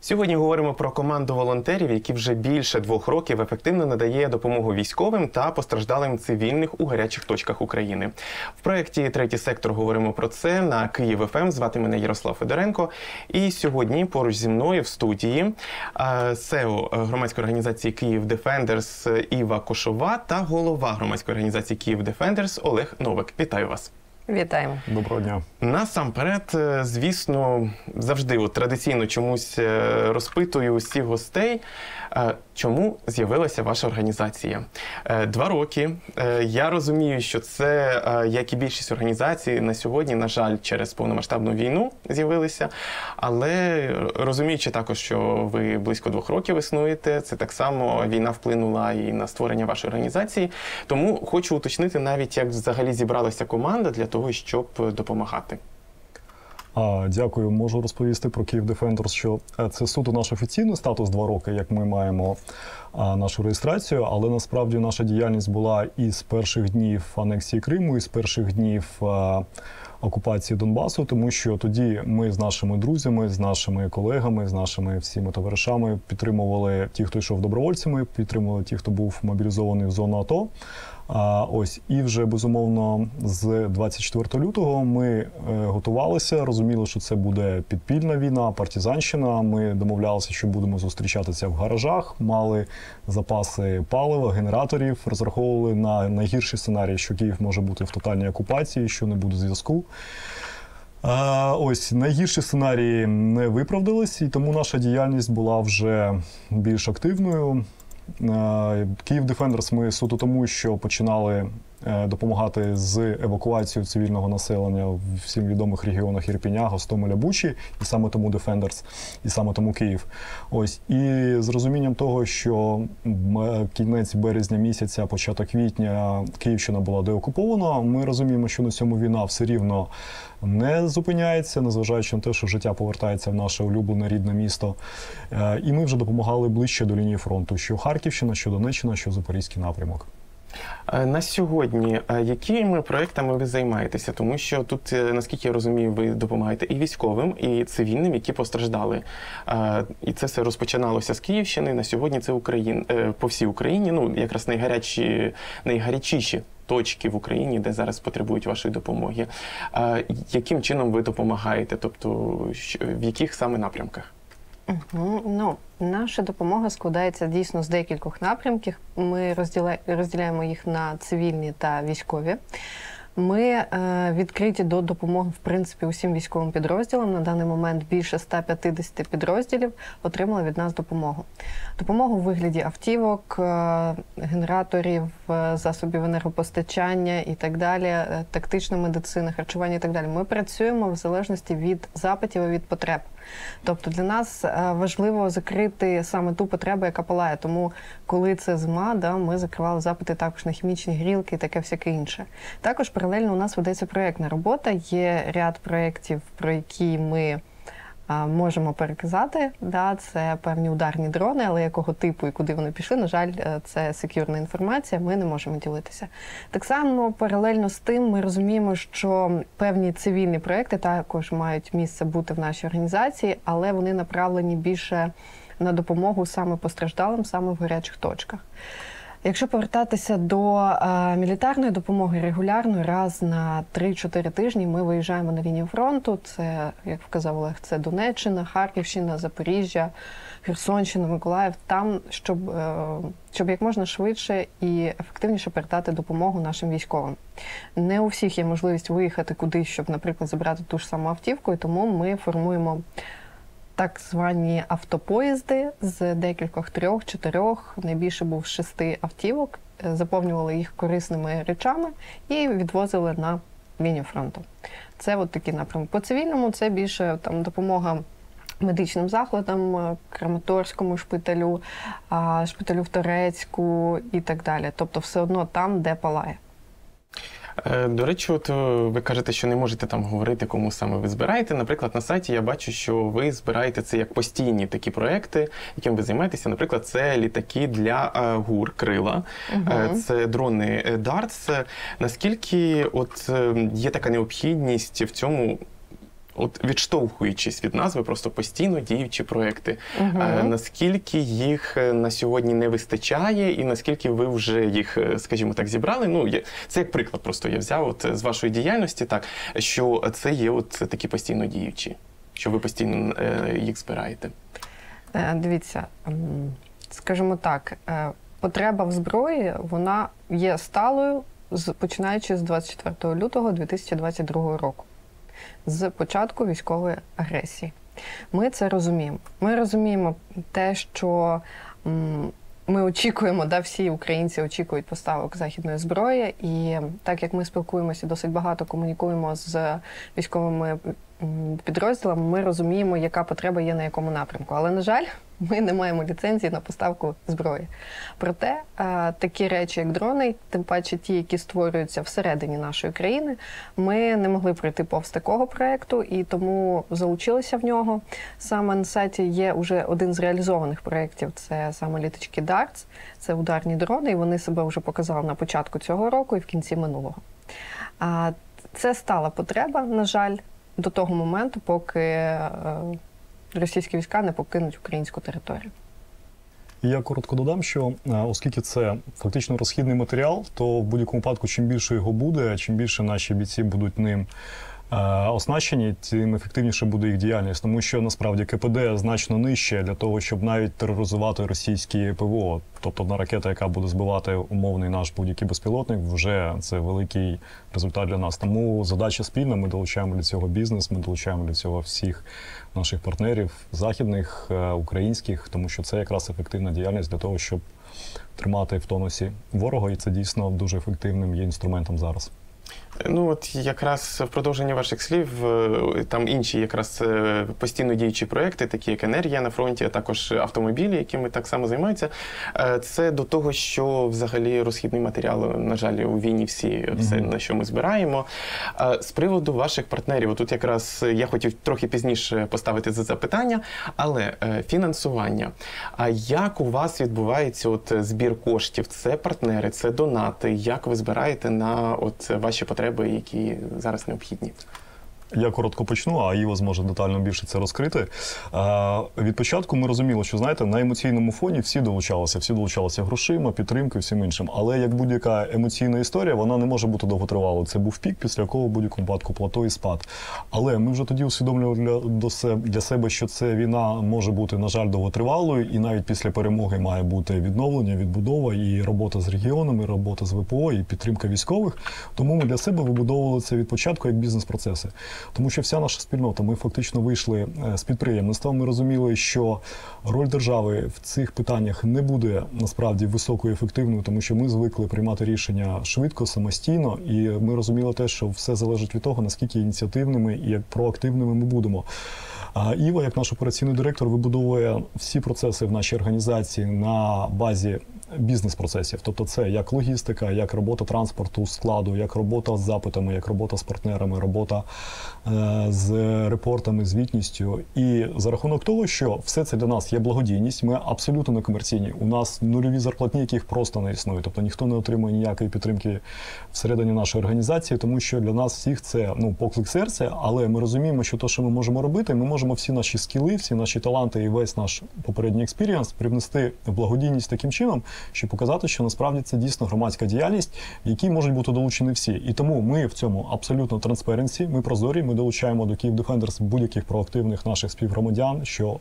Сьогодні говоримо про команду волонтерів, які вже більше 2 років ефективно надає допомогу військовим та постраждалим цивільних у гарячих точках України. В проєкті «Третій сектор» говоримо про це на Київ ФМ. Звати мене Ярослав Федоренко. І сьогодні поруч зі мною в студії СЕО громадської організації «Київ Дефендерс» Іва Кошова та голова громадської організації «Київ Дефендерс» Олег Новик. Вітаю вас. Вітаємо. Доброго дня. Насамперед, звісно, завжди традиційно чомусь розпитую усіх гостей, чому з'явилася ваша організація. 2 роки. Я розумію, що це, як і більшість організацій, на сьогодні, на жаль, через повномасштабну війну з'явилися. Але розуміючи також, що ви близько 2 років існуєте, це так само війна вплинула і на створення вашої організації. Тому хочу уточнити навіть, як взагалі зібралася команда для того, щоб допомагати. Дякую. Можу розповісти про Київ Дефендерс, що це суто наш офіційний статус 2 роки, як ми маємо нашу реєстрацію, але насправді наша діяльність була із перших днів анексії Криму, із перших днів окупації Донбасу, тому що тоді ми з нашими друзями, з нашими колегами, з нашими всіма товаришами підтримували ті, хто йшов добровольцями, підтримували ті, хто був мобілізований в зону АТО. І вже, безумовно, з 24 лютого ми готувалися, розуміли, що це буде підпільна війна, партизанщина. Ми домовлялися, що будемо зустрічатися в гаражах, мали запаси палива, генераторів, розраховували на найгірший сценарій, що Київ може бути в тотальній окупації, що не буде зв'язку. Найгірші сценарії не виправдались, і тому наша діяльність була вже більш активною. Київ Дефендерс ми суто тому, що починали допомагати з евакуацією цивільного населення в всім відомих регіонах Ірпеня, Гостомеля, Бучі, і саме тому Дефендерс, і саме тому Київ. І з розумінням того, що кінець березня місяця, початок квітня Київщина була деокупована, ми розуміємо, що на цьому війна все рівно не зупиняється, незважаючи на те, що життя повертається в наше улюблене рідне місто. І ми вже допомагали ближче до лінії фронту, що Харківщина, що Донеччина, що Запорізький напрямок. На сьогодні якими проєктами ви займаєтеся? Тому що тут, наскільки я розумію, ви допомагаєте і військовим, і цивільним, які постраждали. І це все розпочиналося з Київщини, на сьогодні це по всій Україні, якраз найгарячіші точки в Україні, де зараз потребують вашої допомоги. Яким чином ви допомагаєте? Тобто, в яких саме напрямках? Наша допомога складається дійсно з декількох напрямків. Ми розділяємо їх на цивільні та військові. Ми відкриті до допомоги, в принципі, усім військовим підрозділам. На даний момент більше 150 підрозділів отримали від нас допомогу. Допомогу у вигляді автівок, генераторів, засобів енергопостачання і так далі, тактична медицина, харчування і так далі. Ми працюємо в залежності від запитів і від потреб. Тобто для нас важливо закрити саме ту потребу, яка палає. Тому, коли це зима, ми закривали запити також на хімічні грілки і таке всяке інше. Також паралельно у нас ведеться проєктна робота. Є ряд проєктів, про які ми можемо переказати. Це певні ударні дрони, але якого типу і куди вони пішли, на жаль, це сек'юрна інформація, ми не можемо ділитися. Так само, паралельно з тим, ми розуміємо, що певні цивільні проєкти також мають місце бути в нашій організації, але вони направлені більше на допомогу саме постраждалим, саме в гарячих точках. Якщо повертатися до мілітарної допомоги регулярно, раз на 3-4 тижні ми виїжджаємо на лінію фронту. Це, як вказав Олег, це Донеччина, Харківщина, Запоріжжя, Херсонщина, Миколаїв. Там, щоб як можна швидше і ефективніше передати допомогу нашим військовим. Не у всіх є можливість виїхати кудись, щоб, наприклад, забрати ту ж саму автівку, і тому ми формуємо так звані автопоїзди з декількох 3-4, найбільше був 6 автівок, заповнювали їх корисними речами і відвозили на лінію фронту. Це такі напрямки. По цивільному це більше допомога медичним закладам, Краматорському шпиталю, шпиталю в Торецьку і так далі. Тобто все одно там, де палає. До речі, ви кажете, що не можете там говорити, кому саме ви збираєте. Наприклад, на сайті я бачу, що ви збираєте це як постійні такі проекти, яким ви займаєтеся. Наприклад, це літаки для ГУР «Крила», це дрони «Дартс». Наскільки є така необхідність в цьому от відштовхуючись від назви, просто постійно діючі проекти. Наскільки їх на сьогодні не вистачає і наскільки ви вже їх, скажімо так, зібрали? Ну, це як приклад просто я взяв от, з вашої діяльності, так, що це є от такі постійно діючі, що ви постійно їх збираєте. Дивіться, скажімо так, потреба в зброї, вона є сталою, починаючи з 24 лютого 2022 року, з початку військової агресії. Ми це розуміємо. Ми розуміємо те, що ми очікуємо, всі українці очікують поставок західної зброї, і так як ми спілкуємося, досить багато комунікуємо з військовими підрозділами, ми розуміємо, яка потреба є на якому напрямку. Але, на жаль, ми не маємо ліцензії на поставку зброї. Проте такі речі, як дрони, тим паче ті, які створюються всередині нашої країни, ми не могли пройти повз такого проєкту, і тому залучилися в нього. Саме на сайті є вже один з реалізованих проєктів, це саме літачки Darts, це ударні дрони, і вони себе вже показали на початку цього року і в кінці минулого. Це стала потреба, на жаль, до того моменту, поки російські війська не покинуть українську територію. І я коротко додам, що оскільки це фактично розхідний матеріал, то в будь-якому випадку, чим більше його буде, чим більше наші бійці будуть ним оснащені, тим ефективніше буде їх діяльність. Тому що, насправді, КПД значно нижче для того, щоб навіть тероризувати російські ПВО. Тобто одна ракета, яка буде збивати умовний наш будь-який безпілотник, вже це великий результат для нас. Тому задача спільна, ми долучаємо для цього бізнес, ми долучаємо для цього всіх наших партнерів, західних, українських, тому що це якраз ефективна діяльність для того, щоб тримати в тонусі ворога, і це дійсно дуже ефективним є інструментом зараз. Ну от якраз в продовження ваших слів, там інші якраз постійно діючі проекти, такі як енергія на фронті, а також автомобілі, якими так само займаються. Це до того, що взагалі розхідний матеріал, на жаль, у війні все, на що ми збираємо. З приводу ваших партнерів, тут якраз я хотів трохи пізніше поставити це запитання, але фінансування. А як у вас відбувається от збір коштів? Це партнери, це донати? Як ви збираєте на от ваші потреби, які зараз необхідні? Я коротко почну, а Іва зможе детально більше це розкрити. Від початку ми розуміли, що, знаєте, на емоційному фоні всі долучалися грошима, підтримкою, всім іншим. Але як будь-яка емоційна історія, вона не може бути довготривалою. Це був пік, після якого в будь-якому випадку плато і спад. Але ми вже тоді усвідомлювали для себе, що ця війна може бути, на жаль, довготривалою, і навіть після перемоги має бути відновлення, відбудова, і робота з регіонами, і робота з ВПО, і підтримка військових. Тому ми для себе вибудовували це від початку як бізнес-процеси. Тому що вся наша спільнота, ми фактично вийшли з підприємництва, ми розуміли, що роль держави в цих питаннях не буде насправді високою, ефективною, тому що ми звикли приймати рішення швидко, самостійно, і ми розуміли те, що все залежить від того, наскільки ініціативними і як проактивними ми будемо. Іва, як наш операційний директор, вибудовує всі процеси в нашій організації на базі бізнес-процесів. Тобто це як логістика, як робота транспорту, складу, як робота з запитами, як робота з партнерами, робота з репортами, звітністю. І за рахунок того, що все це для нас є благодійність, ми абсолютно не комерційні. У нас нульові зарплатні, яких просто не існує. Тобто ніхто не отримує ніякої підтримки всередині нашої організації, тому що для нас всіх це поклик серця, але ми розуміємо, що те, що ми можемо робити, ми можемо всі наші скіли, всі наші таланти і весь наш попередній експірієнс привнести в благодійність таким чином, щоб показати, що насправді це дійсно громадська діяльність, в якій можуть бути долучені всі. І тому ми в цьому абсолютно транспаренсі, ми прозорі, ми долучаємо до Kyiv Defenders будь-яких проактивних наших співгромадян,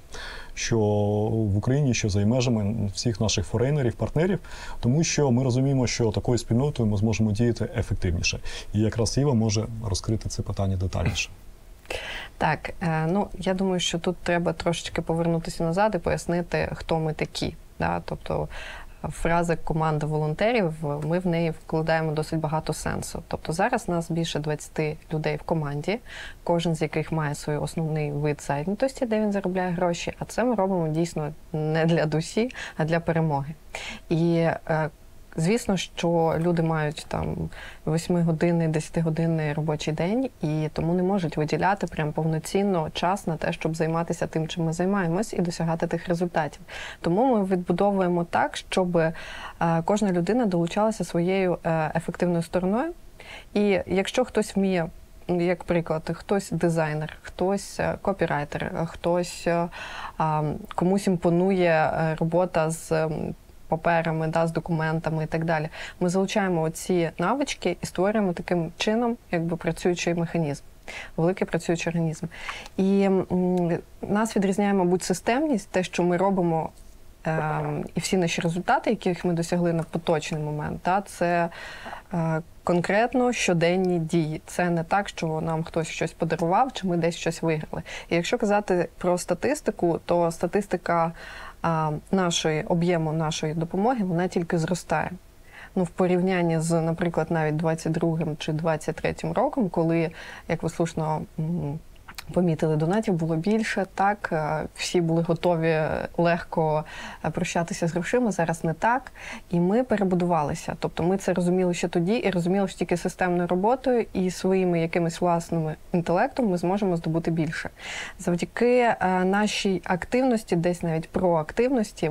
що в Україні, що за межами, всіх наших форейнерів, партнерів, тому що ми розуміємо, що такою спільнотою ми зможемо діяти ефективніше. І якраз Іва може розкрити це питання детальніше. Так, я думаю, що тут треба трошечки повернутися назад і пояснити, хто ми такі. Тобто фраза «команда волонтерів», ми в неї вкладаємо досить багато сенсу. Тобто зараз нас більше 20 людей в команді, кожен з яких має свій основний вид зайнятості, де він заробляє гроші, а це ми робимо дійсно не для душі, а для перемоги. І звісно, що люди мають 8-годинний, 10-годинний робочий день, і тому не можуть виділяти прям повноцінно час на те, щоб займатися тим, чим ми займаємось, і досягати тих результатів. Тому ми відбудовуємо так, щоб кожна людина долучалася своєю ефективною стороною. І якщо хтось вміє як приклад, хтось дизайнер, хтось копірайтер, хтось комусь імпонує робота з паперами, з документами і так далі. Ми залучаємо ці навички і створюємо таким чином працюючий механізм. Великий працюючий організм. І нас відрізняє, мабуть, системність, те, що ми робимо, і всі наші результати, яких ми досягли на поточний момент, це конкретно щоденні дії. Це не так, що нам хтось щось подарував, чи ми десь щось виграли. І якщо казати про статистику, то статистика об'єму нашої допомоги, вона тільки зростає. В порівнянні з, наприклад, навіть 22-м чи 23-м роком, коли, як ви слушно помітили, донатів було більше, так, всі були готові легко прощатися з грошима, зараз не так. І ми перебудувалися. Тобто ми це розуміли ще тоді і розуміли, що тільки системною роботою і своїми якимись власними інтелектом ми зможемо здобути більше. Завдяки нашій активності, десь навіть проактивності,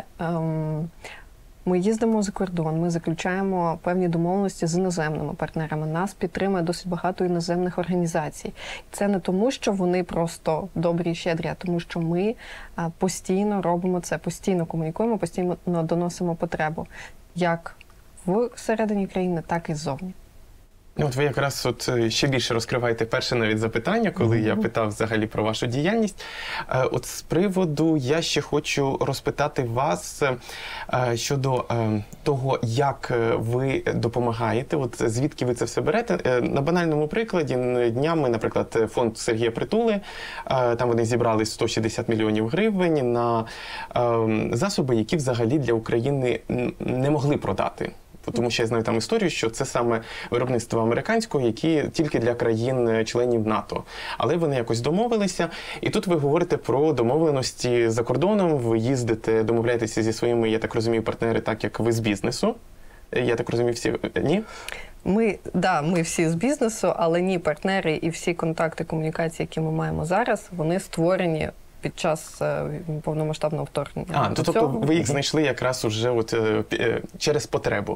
ми їздимо за кордон, ми заключаємо певні домовленості з іноземними партнерами. Нас підтримує досить багато іноземних організацій. Це не тому, що вони просто добрі і щедрі, а тому, що ми постійно робимо це, постійно комунікуємо, постійно доносимо потребу. Як всередині країни, так і ззовні. От ви якраз ще більше розкриваєте перше навіть запитання, коли я питав взагалі про вашу діяльність. От з приводу я ще хочу розпитати вас щодо того, як ви допомагаєте, звідки ви це все берете. На банальному прикладі, днями, наприклад, фонд Сергія Притули, там вони зібрали 160 мільйонів гривень на засоби, які взагалі для України не могли продати. Тому що я знаю там історію, що це саме виробництво американського, які тільки для країн-членів НАТО. Але вони якось домовилися. І тут ви говорите про домовленості за кордоном, ви їздите, домовляєтеся зі своїми, я так розумію, партнери, так як ви з бізнесу. Я так розумію, всі... Ні? Ми всі з бізнесу, але ні, партнери і всі контакти, комунікації, які ми маємо зараз, вони створені під час повномасштабного вторгнення. Тобто ви їх знайшли якраз уже через потребу.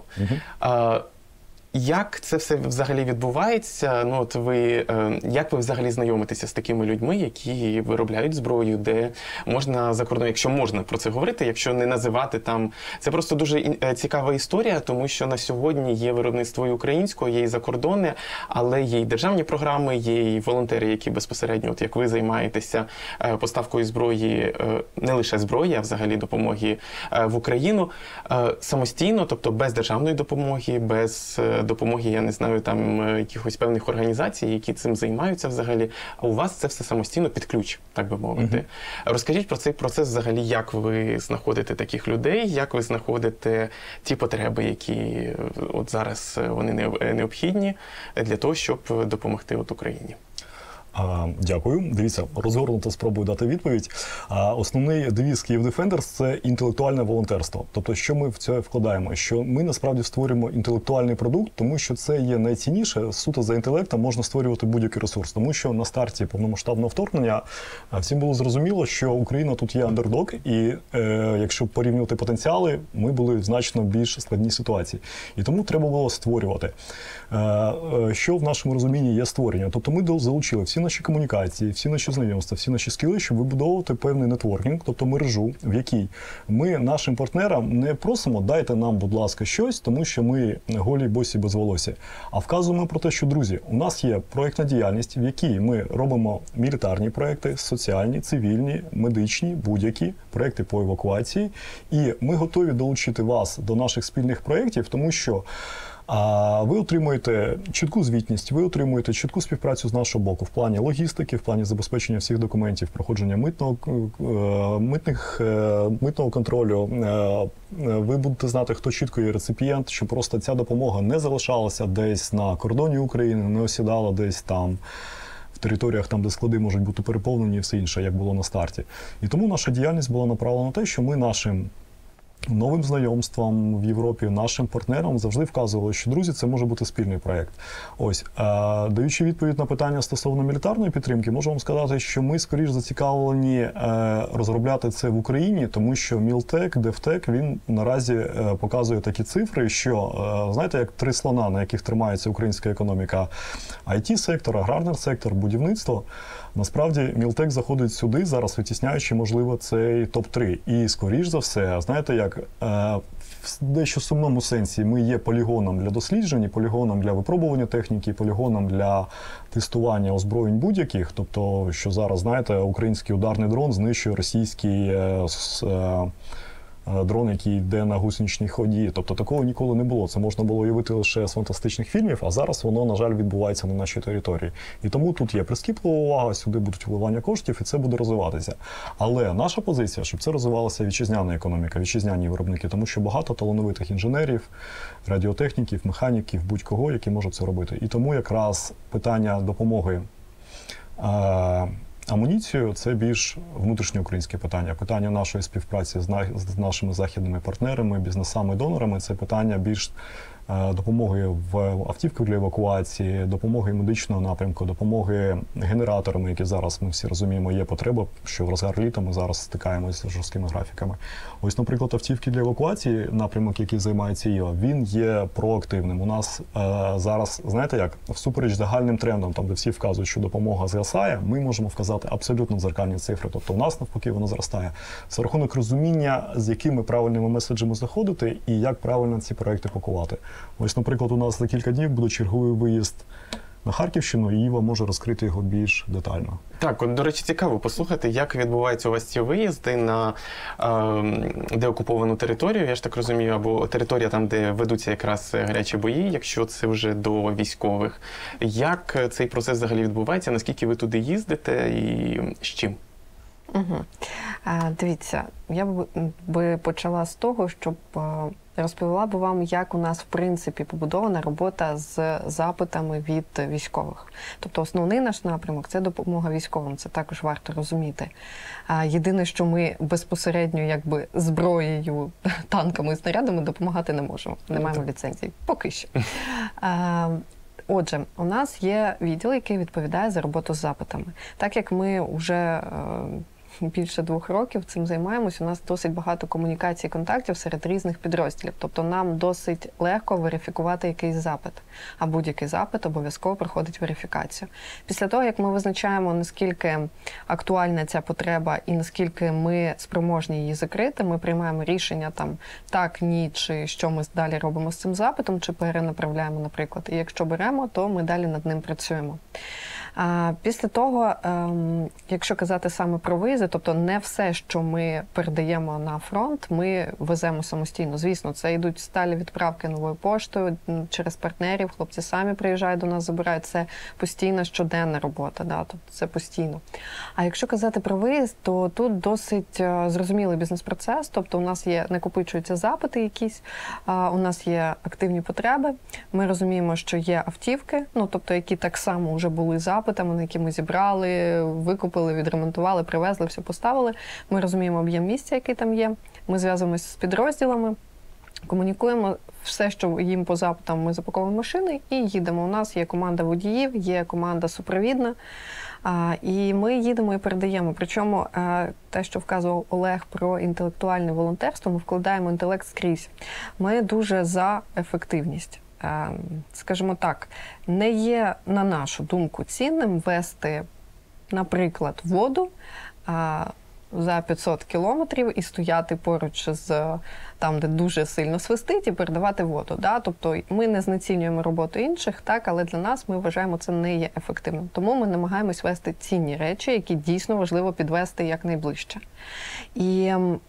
Як це все взагалі відбувається? Як ви взагалі знайомитеся з такими людьми, які виробляють зброю, де можна за кордоном, якщо можна про це говорити, якщо не називати там... Це просто дуже цікава історія, тому що на сьогодні є виробництво і українського, є і закордонне, але є і державні програми, є і волонтери, які безпосередньо, як ви займаєтеся поставкою зброї, не лише зброї, а взагалі допомоги в Україну самостійно, тобто без державної допомоги, без допомоги, я не знаю, там якихось певних організацій, які цим займаються взагалі, а у вас це все самостійно під ключ, так би мовити. Розкажіть про цей процес взагалі, як ви знаходите таких людей, як ви знаходите ті потреби, які от зараз вони необхідні для того, щоб допомогти Україні. Дякую. Дивіться, розгорнуто спробую дати відповідь. Основний девіз Kyiv Defenders – це інтелектуальне волонтерство. Тобто, що ми в це вкладаємо? Що ми насправді створюємо інтелектуальний продукт, тому що це є найцінніше. Суто за інтелектом можна створювати будь-який ресурс. Тому що на старті повномасштабного вторгнення всім було зрозуміло, що Україна тут є андердог, і якщо порівнювати потенціали, ми були в значно більш складній ситуації. І тому треба було створювати. Що в нашому розумінні є створення? Тобто ми залучили всі наші комунікації, всі наші знайомства, всі наші скіли, щоб вибудовувати певний нетворкінг, тобто мережу, в якій ми нашим партнерам не просимо «дайте нам, будь ласка, щось», тому що ми голі, босі, без волосся, а вказуємо про те, що, друзі, у нас є проєктна діяльність, в якій ми робимо мілітарні проєкти, соціальні, цивільні, медичні, будь-які проєкти по евакуації, і ми готові долучити вас до наших спільних проєктів, тому що ви отримуєте чітку звітність, ви отримуєте чітку співпрацю з нашого боку в плані логістики, в плані забезпечення всіх документів, проходження митного контролю. Ви будете знати, хто чітко є реципієнт, щоб просто ця допомога не залишалася десь на кордоні України, не осідала десь там в територіях, там, де склади можуть бути переповнені і все інше, як було на старті. І тому наша діяльність була направлена на те, що ми нашим новим знайомствам в Європі, нашим партнерам завжди вказували, що, друзі, це може бути спільний проєкт. Ось, даючи відповідь на питання стосовно мілітарної підтримки, можу вам сказати, що ми, скоріш, зацікавлені розробляти це в Україні, тому що Мілтек, Девтек, він наразі показує такі цифри, що, знаєте, як три слона, на яких тримається українська економіка, IT-сектор, аграрний сектор, будівництво. Насправді, Мілтек заходить сюди, зараз витісняючи, можливо, цей топ-3. І, скоріш за все, знаєте, як в дещо сумному сенсі ми є полігоном для досліджень, полігоном для випробування техніки, полігоном для тестування озброєнь будь-яких. Тобто, що зараз, знаєте, український ударний дрон знищує російський дрон, який йде на гусеничній ході. Тобто такого ніколи не було. Це можна було уявити лише з фантастичних фільмів, а зараз воно, на жаль, відбувається на нашій території. І тому тут є прискіплива увага, сюди будуть вливання коштів, і це буде розвиватися. Але наша позиція, щоб це розвивалася вітчизняна економіка, вітчизняні виробники, тому що багато талановитих інженерів, радіотехніків, механіків, будь-кого, які можуть це робити. І тому якраз питання допомоги амуніцію – це більш внутрішньоукраїнське питання. Питання нашої співпраці з нашими західними партнерами, бізнесами, донорами – це питання більш допомоги в автівках для евакуації, допомоги медичного напрямку, допомоги генераторами, які зараз, ми всі розуміємо, є потреба, що в розгар літа ми зараз стикаємося з жорсткими графіками. Ось, наприклад, автівки для евакуації, напрямок, який займається ІО, він є проактивним. У нас зараз, знаєте як, всупереч загальним трендам, там, де всі вказують, що допомога зростає, ми можемо вказати абсолютно дзеркальні цифри. Тобто у нас, навпаки, воно зростає. Це рахунок розуміння, з якими правильними меседжами заходити і як правильно ці проекти пакувати. Ось, наприклад, у нас за кілька днів буде черговий виїзд на Харківщину, і Іва може розкрити його більш детально. Так, от, до речі, цікаво послухати, як відбуваються у вас ці виїзди на деокуповану територію, я ж так розумію, або територія там, де ведуться якраз гарячі бої, якщо це вже до військових. Як цей процес взагалі відбувається, наскільки ви туди їздите і з чим? Угу. Дивіться, я би почала з того, щоб розповіла б вам, як у нас, в принципі, побудована робота з запитами від військових. Тобто основний наш напрямок – це допомога військовим, це також варто розуміти. Єдине, що ми безпосередньо якби зброєю, танками і снарядами допомагати не можемо. Не маємо ліцензій. Поки що. Отже, у нас є відділ, який відповідає за роботу з запитами. Так як ми вже більше 2 років цим займаємось, у нас досить багато комунікацій і контактів серед різних підрозділів. Тобто нам досить легко верифікувати якийсь запит. А будь-який запит обов'язково проходить верифікацію. Після того, як ми визначаємо, наскільки актуальна ця потреба і наскільки ми спроможні її закрити, ми приймаємо рішення там так, ні, чи що ми далі робимо з цим запитом, чи перенаправляємо, наприклад. І якщо беремо, то ми далі над ним працюємо. Після того, якщо казати саме про виїзди, тобто не все, що ми передаємо на фронт, ми веземо самостійно. Звісно, це йдуть сталі відправки новою поштою через партнерів, хлопці самі приїжджають до нас, забирають. Це постійна щоденна робота, да, тобто це постійно. А якщо казати про виїзд, то тут досить зрозумілий бізнес-процес, тобто у нас є, накопичуються запити якісь, у нас є активні потреби, ми розуміємо, що є автівки, ну, тобто які так само вже були запитами, на які ми зібрали, викупили, відремонтували, привезли, все поставили. Ми розуміємо об'єм місця, який там є. Ми зв'язуємося з підрозділами, комунікуємо. Все, що їм по запитам, ми запаковуємо машини і їдемо. У нас є команда водіїв, є команда супровідна. І ми їдемо і передаємо. Причому те, що вказував Олег про інтелектуальне волонтерство, ми вкладаємо інтелект скрізь. Ми дуже за ефективність. Скажімо так, не є, на нашу думку, цінним вести, наприклад, воду за 500 кілометрів і стояти поруч з там, де дуже сильно свистить, і передавати воду. Да? Тобто ми не знецінюємо роботу інших, так, але для нас, ми вважаємо, це не є ефективним. Тому ми намагаємось вести цінні речі, які дійсно важливо підвести якнайближче. І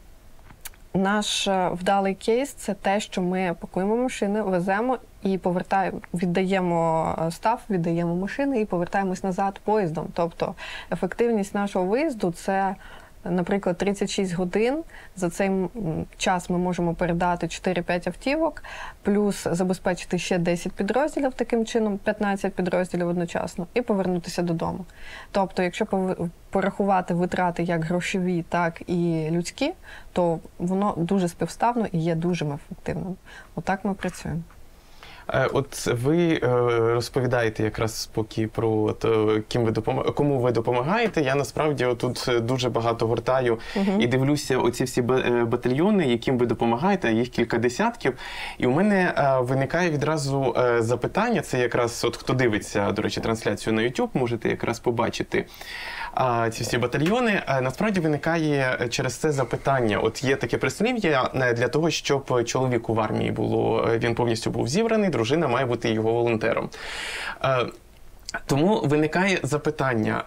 наш вдалий кейс – це те, що ми пакуємо машини, веземо і повертаємо, віддаємо став, віддаємо машини і повертаємось назад поїздом. Тобто ефективність нашого виїзду – це наприклад, 36 годин. За цей час ми можемо передати 4-5 автівок, плюс забезпечити ще 10 підрозділів, таким чином 15 підрозділів одночасно, і повернутися додому. Тобто, якщо порахувати витрати як грошові, так і людські, то воно дуже співставно і є дуже ефективним. Отак ми працюємо. От ви розповідаєте якраз поки про кому ви допомагаєте. Я насправді тут дуже багато гортаю і дивлюся оці всі батальйони, яким ви допомагаєте, їх кілька десятків. І у мене виникає відразу запитання, це якраз от хто дивиться, до речі, трансляцію на YouTube, можете якраз побачити ці всі батальйони. Насправді виникає через це запитання. От є таке прислів'я, для того, щоб чоловіку в армії він повністю був зібраний, дружина має бути його волонтером. Тому виникає запитання,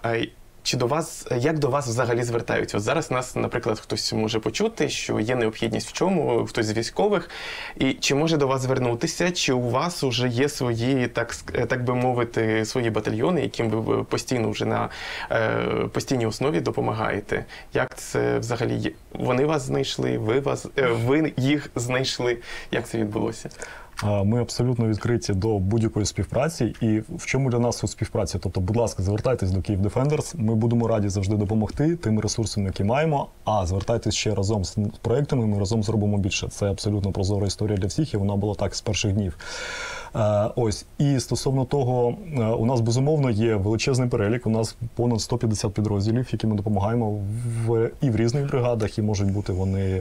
як до вас взагалі звертаються? От зараз нас, наприклад, хтось може почути, що є необхідність в чому, хтось з військових, і чи може до вас звернутися, чи у вас вже є свої, так би мовити, свої батальйони, яким ви постійно вже на постійній основі допомагаєте? Як це взагалі є? Вони вас знайшли, ви їх знайшли? Як це відбулося? Ми абсолютно відкриті до будь-якої співпраці. І в чому для нас тут співпраця? Тобто, будь ласка, звертайтесь до Київ Defenders. Ми будемо раді завжди допомогти тими ресурсами, які маємо. А звертайтесь ще разом з проектами, ми разом зробимо більше. Це абсолютно прозора історія для всіх, і вона була так з перших днів. Ось. І стосовно того, у нас, безумовно, є величезний перелік. У нас понад 150 підрозділів, які ми допомагаємо і в різних бригадах, і можуть бути вони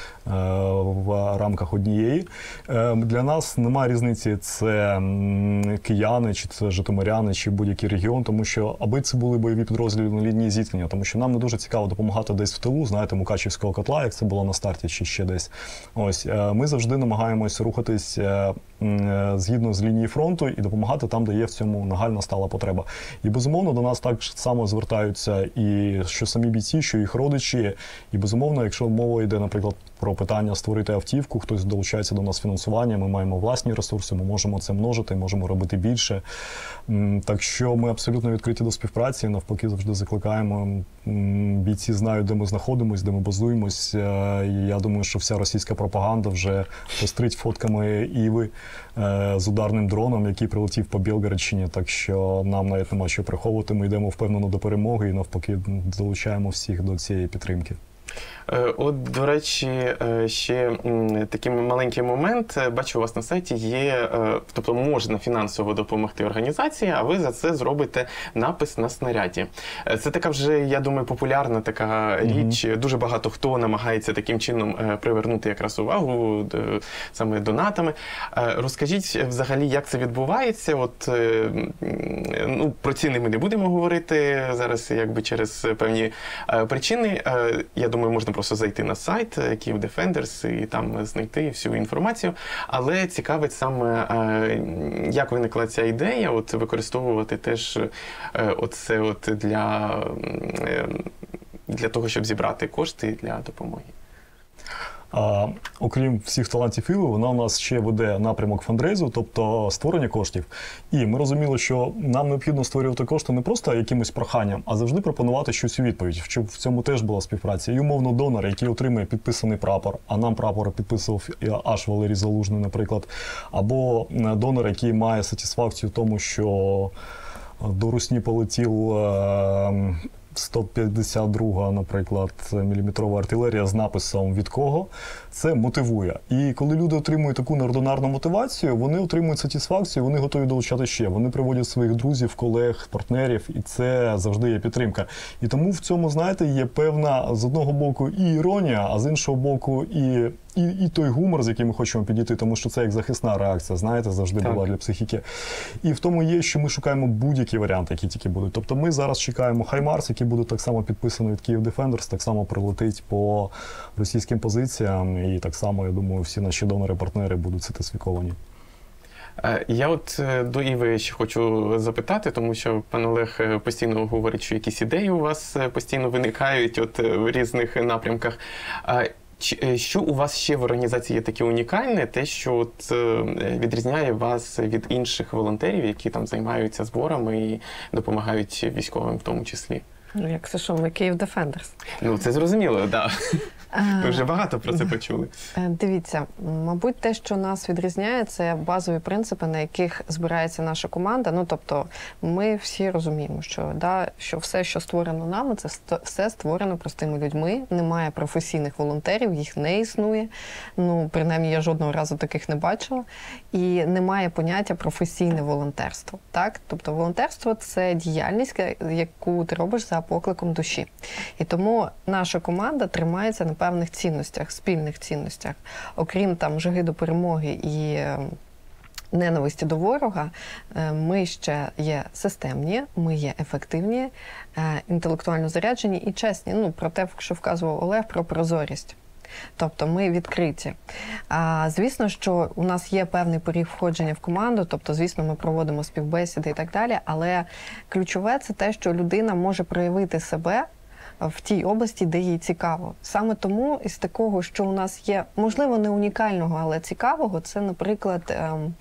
в рамках однієї. Для нас немає різниці, це кияни, чи це житомиряни, чи будь-який регіон, тому що аби це були бойові підрозділи на лінії зіткнення, тому що нам не дуже цікаво допомагати десь в тилу, знаєте, Мукачівського котла, як це було на старті, чи ще десь. Ось, ми завжди намагаємось рухатись згідно з лінії фронту і допомагати там, де є в цьому нагальна стала потреба. І, безумовно, до нас так само звертаються і що самі бійці, що їх родичі. І, безумовно, якщо мова йде, наприклад, про питання створити автівку, хтось долучається до нас фінансування, ми маємо власні ресурси, ми можемо це множити, можемо робити більше. Так що ми абсолютно відкриті до співпраці, навпаки, завжди закликаємо. Бійці знають, де ми знаходимося, де ми базуємось. І я думаю, що вся російська пропаганда вже пестрить фотками Іви з ударним дроном, який прилетів по Білгородщині, так що нам навіть нема що приховувати, ми йдемо впевнено до перемоги і навпаки долучаємо всіх до цієї підтримки. От, до речі, ще такий маленький момент. Бачу, у вас на сайті є, тобто можна фінансово допомогти організації, а ви за це зробите напис на снаряді. Це така вже, я думаю, популярна така річ. Дуже багато хто намагається таким чином привернути якраз увагу саме донатами. Розкажіть взагалі, як це відбувається? От, ну, про ціни ми не будемо говорити зараз, якби через певні причини. Я думаю, можна просто зайти на сайт Київ Defenders і там знайти всю інформацію. Але цікавить саме, як виникла ця ідея, от використовувати теж оце от для того, щоб зібрати кошти для допомоги. Окрім всіх талантів Іви, вона у нас ще веде напрямок фандрейзу, тобто створення коштів. І ми розуміли, що нам необхідно створювати кошти не просто якимось проханням, а завжди пропонувати щось у відповідь. В цьому теж була співпраця. І умовно донор, який отримує підписаний прапор, а нам прапор підписував аж Валерій Залужний, наприклад, або донор, який має сатисфакцію в тому, що до Русні полетів 152, наприклад, міліметрова артилерія з написом «Від кого?», це мотивує. І коли люди отримують таку неординарну мотивацію, вони отримують сатисфакцію, вони готові долучати ще. Вони приводять своїх друзів, колег, партнерів, і це завжди є підтримка. І тому в цьому, знаєте, є певна, з одного боку, і іронія, а з іншого боку, і той гумор, з яким ми хочемо підійти, тому що це як захисна реакція, знаєте, завжди була для психіки. І в тому є, що ми шукаємо будь-які варіанти, які тільки будуть. Тобто ми зараз чекаємо Хаймарс, який буде так само підписаний від Київ Defenders, так само прилетить по російським позиціям, і так само, я думаю, всі наші донори-партнери будуть сертифіковані. Я от до Іви ще хочу запитати, тому що пан Олег постійно говорить, що якісь ідеї у вас постійно виникають от в різних напрямках. Що у вас ще в організації є таке унікальне, те, що от відрізняє вас від інших волонтерів, які там займаються зборами і допомагають військовим в тому числі? Ну, як це що, ми Київ Defenders. Ну, це зрозуміло, так. Да. Ми вже багато про це почули. Дивіться, мабуть, те, що нас відрізняє, це базові принципи, на яких збирається наша команда. Ну, тобто, ми всі розуміємо, що, що все, що створено нами, це все створено простими людьми. Немає професійних волонтерів, їх не існує. Ну, принаймні, я жодного разу таких не бачила. І немає поняття професійне волонтерство. Так? Тобто, волонтерство – це діяльність, яку ти робиш за покликом душі. І тому наша команда тримається на певних цінностях, спільних цінностях. Окрім там жаги до перемоги і ненависті до ворога, ми ще є системні, ми є ефективні, інтелектуально заряджені і чесні. Ну, про те, що вказував Олег, про прозорість. Тобто ми відкриті. Звісно, що у нас є певний поріг входження в команду, тобто, звісно, ми проводимо співбесіди і так далі, але ключове – це те, що людина може проявити себе в тій області, де їй цікаво. Саме тому із такого, що у нас є, можливо, не унікального, але цікавого, це, наприклад,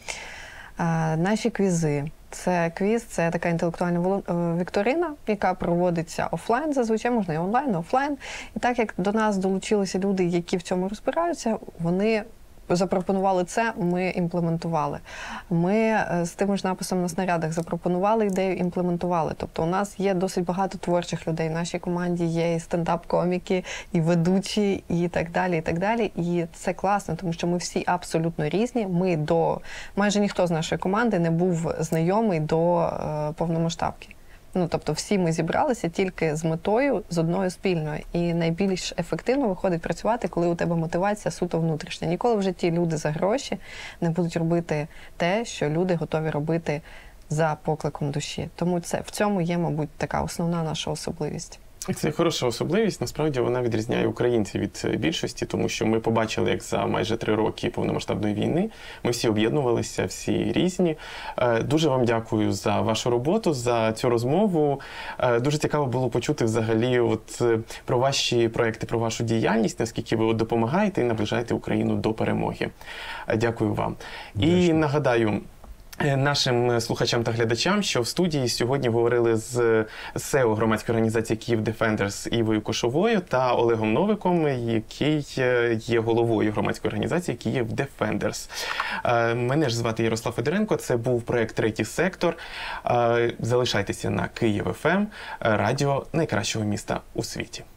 наші квізи. Це квіз, це така інтелектуальна вікторина, яка проводиться офлайн, зазвичай можна і онлайн, і офлайн. І так як до нас долучилися люди, які в цьому розбираються, вони запропонували це, ми імплементували. Ми з тими ж написом на снарядах запропонували ідею, імплементували. Тобто у нас є досить багато творчих людей. В нашій команді є і стендап-коміки, і ведучі, і так далі, і так далі. І це класно, тому що ми всі абсолютно різні. Майже ніхто з нашої команди не був знайомий до повномасштабки. Ну, тобто всі ми зібралися тільки з метою, з одною спільною. І найбільш ефективно виходить працювати, коли у тебе мотивація суто внутрішня. Ніколи в житті люди за гроші не будуть робити те, що люди готові робити за покликом душі. Тому в цьому є, мабуть, така основна наша особливість. Це хороша особливість. Насправді вона відрізняє українців від більшості, тому що ми побачили, як за майже 3 роки повномасштабної війни ми всі об'єднувалися, всі різні. Дуже вам дякую за вашу роботу, за цю розмову. Дуже цікаво було почути взагалі про ваші проекти, про вашу діяльність, наскільки ви допомагаєте і наближаєте Україну до перемоги. Дякую вам. І нагадаю нашим слухачам та глядачам, що в студії сьогодні говорили з СЕО громадської організації «Київ Defenders» Івою Кошовою та Олегом Новиком, який є головою громадської організації «Київ Defenders». Мене ж звати Ярослав Федоренко, це був проект «Третій сектор». Залишайтеся на Київ ФМ, радіо найкращого міста у світі.